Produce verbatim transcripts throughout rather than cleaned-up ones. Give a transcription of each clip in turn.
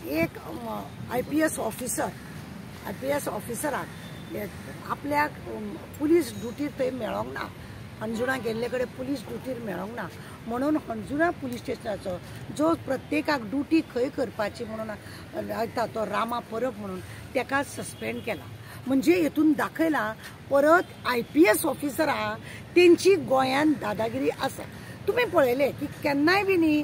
एक I P S officer I P S ऑफिसराक आपल्या पुलीस ड्युटीर थंय मेळोंक ना, अंजुणा गेल्ले कडेन पुलीस ड्युटीर मेळोंक ना म्हणून अंजुणा पुलीस स्टेशनाचो जो प्रत्येकाक ड्युटी खंय करपाची म्हणून लायता तो रामा परब म्हणून ताका सस्पेंड केला। म्हणजे हेतून दाखयला परत आय पी एस ऑफिसरां तेंची गोंयांत दादागिरी आसा। तुम्ही पळयले की केन्नाय बी न्ही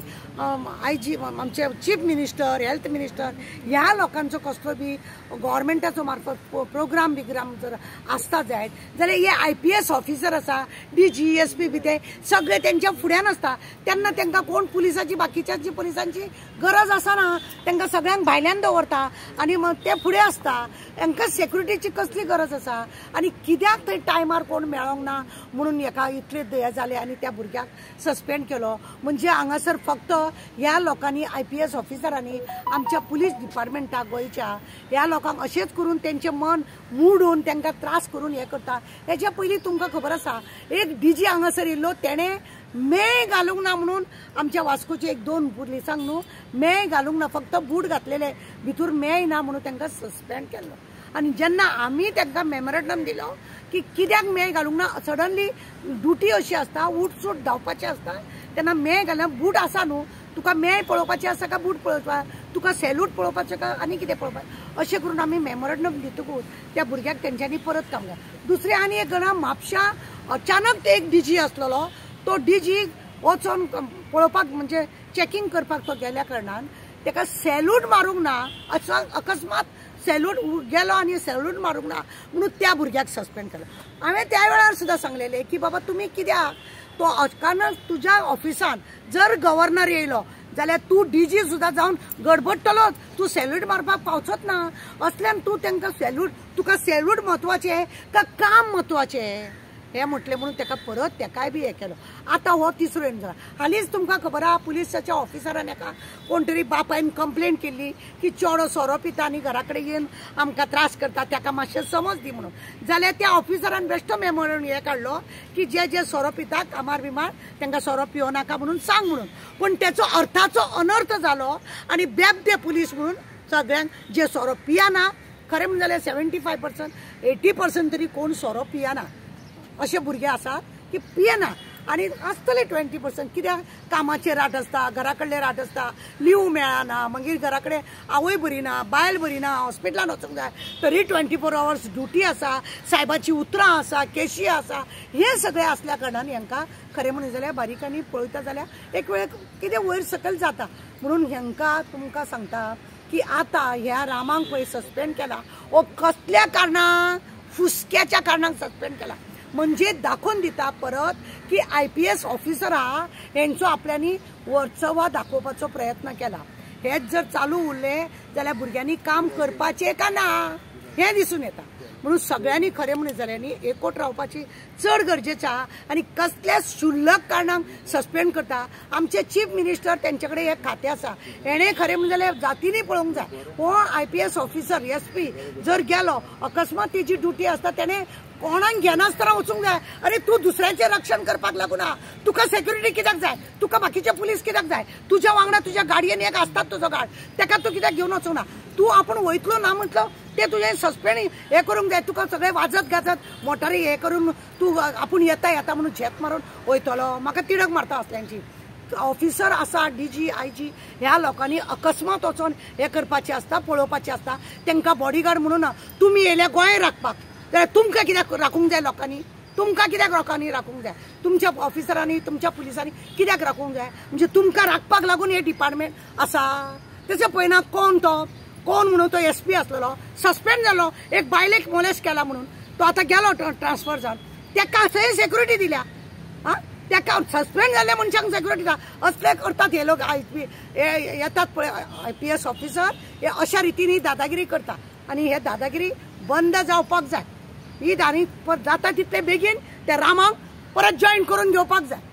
आय जी आमचे चीफ मिनिस्टर हेल्थ मिनिस्टर ह्या लोकांचो कसलो बी गव्हर्मेंटाचो मार्फत प्रोग्राम बिग्राम जर आसता जायत जाल्यार हे आय पी एस ऑफिसर आसा डी जी एस पी बी ते सगळे तेंच्या फुड्यान आसता तेन्ना तांकां कोण पुलिसाची बाकीच्या जी पुलिसांची गरज आसना, तांकां सगळ्यांक भायल्यान दवरता आनी मग ते फुडें आसता, तांकां सेक्युरिटीची कसली गरज आसा आनी कित्याक थंय टायमार कोण मेळोंक ना म्हणून हेका इतले हे जाले आनी त्या भुरग्याक सस्पेंड केलो। म्हणजे हांगासर फक्त ह्या लोकांनी आय पी एस ऑफिसरांनी आमच्या पुलीस डिपार्टमेंटाक गोंयच्या ह्या लोकांक अशेंच करून तेंचें मन मोडून तांकां त्रास करून हे करता। हेच्या पयलीं तुमकां खबर आसा एक डी जी हांगासर येयल्लो तेणें मेय घालूंक ना म्हणून आमच्या वास्कोचे एक दोन पुलिसांक न्हू मेय घालूंक ना, फक्त बूट घातलेले भितर मेय ना म्हणून तांकां सस्पेंड केल्लो। आनी जेन्ना आमी तांकां मेमोरेंडम दिलो की कित्याक मेय घालूंक ना, सडनली ड्युटी अशी आसता उठ सूट धांवपाची आसता तेन्ना मेय घालना, बूट आसा न्हू तुका मेय पळोवपाची आसा काय बूट पळोवपा, तुका सॅल्यूट पळोवपाचें काय आनी कितें पळोवपाचें, अशें करून आमी मेमोरेंडम दितकूच त्या भुरग्याक तेंच्यांनी परत काम केलें। दुसरें आनी एक गणा म्हापशा अचानक ते एक डी जी आसलेलो तो डी जी वचोन पळोवपाक म्हणजे चॅकिंग करपाक तो गेल्या कारणान ताका सॅल्यूट मारूंक ना, अकस्मात सॅल्यूट गेलो आनी सॅल्यूट मारूंक ना म्हणून त्या भुरग्याक सस्पेंड केलो। हांवें त्या वेळार सुद्दां सांगलेलें की बाबा तुमी कित्याक तो अचानक तुज्या ऑफिसान जर गव्हर्नर येयलो जाल्यार तूं डी जी सुद्दां जावन गडबडटलोच, तूं सॅल्यूट मारपाक पावचोच ना, असल्यान तूं तांकां सॅल्यूट तुका सॅल्यूट म्हत्वाचें काय काम म्हत्वाचें हे म्हटलें म्हणून ताका परत ताकाय बी हे केलो। आतां हो तिसरो जाला। हालींच तुमकां खबर आहा पुलिसाच्या ऑफिसरान एका कोण तरी बापायन कंप्लेंट केल्ली की चेडो सोरो पिता आनी घरा कडेन येवन आमकां त्रास करता, ताका मातशें समज दी म्हणून, जाल्यार त्या ऑफिसरान बेश्टो मेमोरेंडम हे काडलो की जे जे सोरो पिता कामार बिमार तांकां सोरो पिवो नाका म्हणून सांग म्हणून, पण त्याचो अर्थाचो अनर्थ जालो आनी बेबदे पुलीस म्हणून सगळ्यांक जे सोरो पियाना, खरें म्हणलें जाल्यार seventy five percent eighty percent तरी कोण सोरो पियाना अशे भुरगे आसात की पियेना आनी आसतले ट्वेंटी पर्संट कित्याक कामाचे राट आसता, घरा कडले राट आसता, लीव मेळना, मागीर घरा कडेन आवय बरी ना, बायल बरी ना, हॉस्पिटलान वचूंक जाय तरी ट्वेंटी फोर आवर्स ड्युटी आसा, सायबाची उतरां आसा, केशी आसा, हे सगळे आसल्या कारणान हांकां खरें म्हणून जाल्यार बारीकांनी पळयता जाल्यार एक वेळ कितें वयर सकयल जाता म्हणून हांकां तुमकां सांगता की आतां ह्या रामांक पळय सस्पेंड केला वो कसल्या कारणान, फुसक्याच्या कारणान सस्पेंड केला। म्हणजे दाखवून दिता परत की आय पी एस ऑफिसरां हेंचो आपल्यानी वर्चस्व दाखोवपाचो प्रयत्न केला। हेच जर चालू उरलें जाल्यार भुरग्यांनी काम करपाचें का ना हें दिसून येता। म्हणून सगळ्यांनी खरें म्हणून जाल्यांनी एकवट रावपाची चड गरजेचें आहा आनी कसल्या शुल्लक कारणांक सस्पेंड करता। आमचे चीफ मिनिस्टर तेंचे कडेन एक खातें आसा, हेणें खरें म्हणून जाल्यार जातींनी पळोवंक जाय हो I P S officer S P जर गेलो अकस्मात तेजी ड्युटी आसता तेणें कोणाक घेनासतना वचूंक जाय। अरे तूं दुसऱ्याचें रक्षण करपाक लागून ना, तुका सेक्युरिटी कित्याक जाय, तुका बाकीचे पुलीस कित्याक जाय, तुज्या वांगडा तुज्या गाडयेन एक आसतात तुजो गार्ड, ताका तूं कित्याक घेवन वचूंक ना, तूं आपूण वयतलो ना म्हटलो ते तुजें सस्पेंड हे करूंक जाय, तुका सगळे वाजत गाजत मोटारी हे करून तूं आपूण येता येता म्हणून झेप मारून वयतलो, म्हाका तिडक मारता असल्यांची। ऑफिसर आसा डी जी आय जी ह्या लोकांनी अकस्मात वचोन हे करपाचें आसता, पळोवपाचें आसता, तांकां बॉडीगार्ड म्हणून तुमी येयले गोंय राखपाक जाल्यार तुमकां कित्याक राखूंक जाय लोकांनी, तुमकां कित्याक लोकांनी राखूंक जाय, तुमच्या ऑफिसरांनी तुमच्या पुलिसांनी कित्याक राखूंक जाय, म्हणजे तुमकां राखपाक लागून हे डिपार्टमेंट आसा। तेचे पयना कोण तो कोण म्हणून तो एस पी आसलेलो सस्पेंड जालो, एक बायलेक मोलेस्ट केला म्हणून तो आतां गेलो ट्रान्सफर जावन, ताका थंय सेक्युरिटी दिल्या, हा ताका सस्पेंड जाल्ल्या मनशांक सेक्युरिटी दिता, असले करतात हे लोक आय पी येतात पळय आय पी एस ऑफिसर हे अशा रितीन दादागिरी करता आनी हे दादागिरी बंद जावपाक जाय। ही आनी जाता तितले बेगीन त्या रामाक परत जॉईन करून घेवपाक जाय।